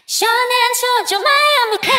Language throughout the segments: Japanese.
少年少女前を向け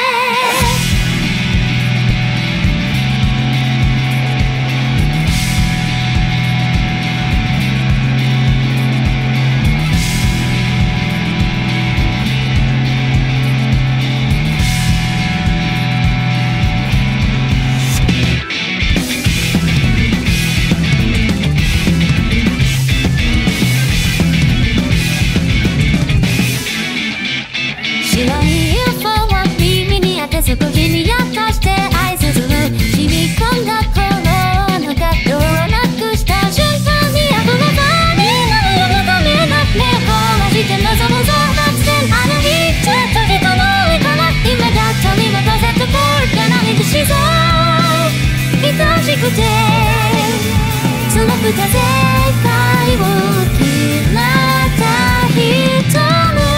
白い UFO は耳に当て少しにやかして合図する染み込んだ心の角度をなくした瞬間に溢れたみんなの世のためな目を凝らして望むぞ突然あの日ちょっと人の上から今だ取り戻せところが何かしそう愛しくて辛くた世界を嫌った人の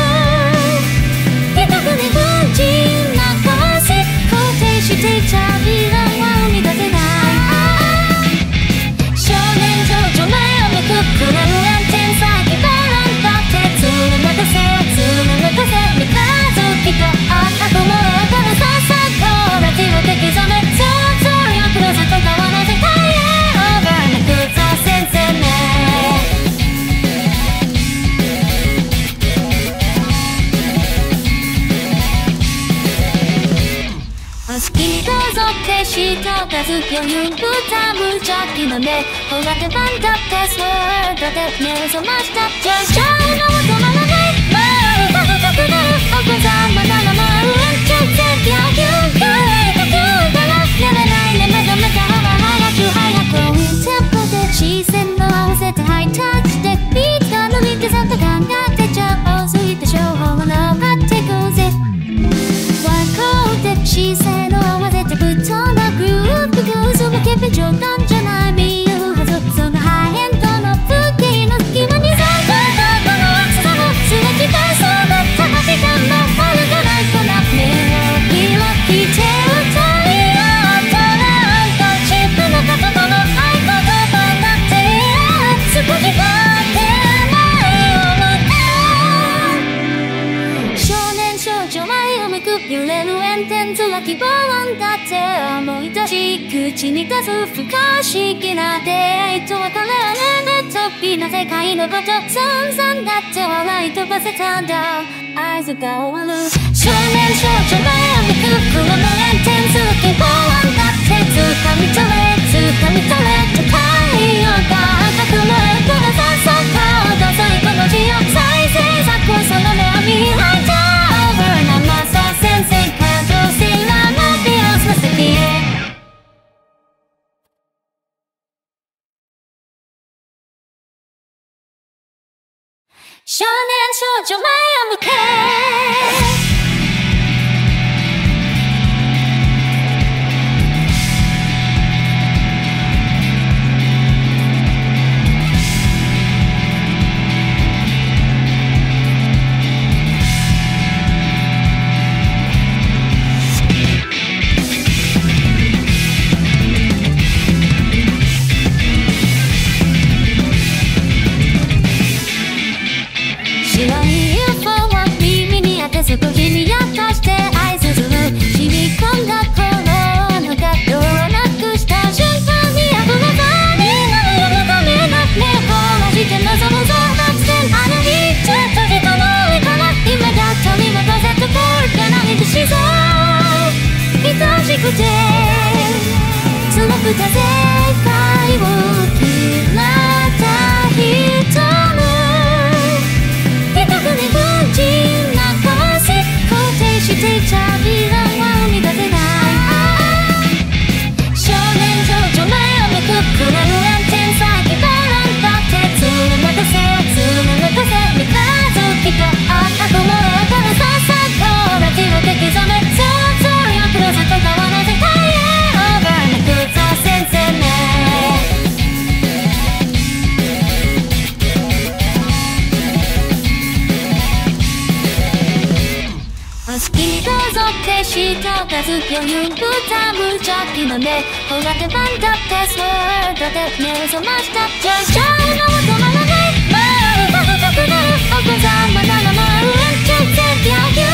していちゃ未来は生み出せない少年少女前を向くくれる炎天先バランだってつるめかせ三日月と赤く燃えたらさっさとラジオで刻め想像力の外側の世界へオーバーなくさ先生ね好きにどうぞってした数余裕ぶた無邪気な目ほら手番だってスワードで目を覚ましたじゃじゃうのは止まらない周りが太くなるお子様ならまう全然野球ぐらいだけからやらないね目覚めたら早くテンポで視線を合わせてハイタッチでビートの見てさと考えてちゃ多すぎてしょうがなかってこうぜ視線を合わせてぶっ飛んだグループが嘘もけべ冗談じゃない見えるはずそのハイエンドの風景の隙間に咲くこの暑さもすれ違いそうだった時間も悪くないかな目を開いて歌いようとなんとチップの角度の合言葉だって少しだけ前を向く少年少女前を向く揺れる炎天図は希望だって思い出し口に出す不可思議な出会いと別れねで飛びな世界のこと散々だって笑い飛ばせたんだ合図が終わる少年少女前を向く黒の炎天図は希望だって掴み取れって太陽が赤く燃えたらさっさとどうぞこの字を再生作はその目を見開いた生さ先生感動せらな美容の先へ少年少女前を向け白い UFO は耳に当て少しにやかして合図する染み込んだ心の角度をなくした瞬間に溢れたみんなの世のためな目を凝らして望むぞ突然あの日ちょっと人の上から今だ取り戻せところが何かしそう愛しくて辛くた世界を嫌った人のしていちゃ未来は生み出せない少年少女前を向くくれる炎天先バランだってつるめかせ三日月と赤く燃えたらさっさとラジオで刻め想像力の外側の世界へオーバーなくさ先生ね好きにどうぞってした数余裕ぶた無邪気な目ほら手番だってスワードで目を覚ましたじゃじゃうのは止まらない周りが太くなるお子様ならまう全然野球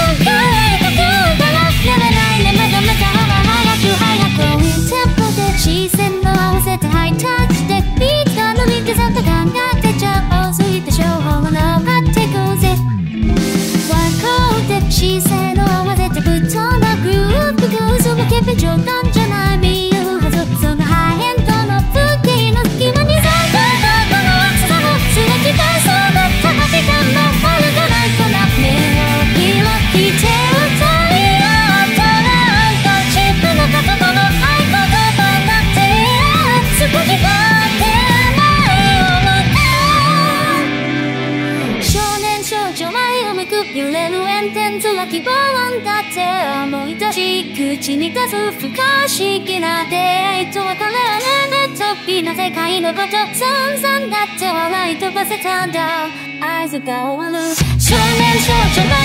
視線を合わせてぶっ飛んだグループが嘘もけべ冗談じゃない見えるはずそのハイエンドの風景の隙間に咲いたこの暑さもすれ違いそうだった時間も悪くないかな目を開き手を取り合ったなんか自分の過去との合言葉だって少し変わってないよ少年少女前を向く揺れる炎天空希望だって思い出し口に出す不可思議な出会いと別れねね飛びな世界のこと散々だって笑い飛ばせたんだ合図が終わる少年少女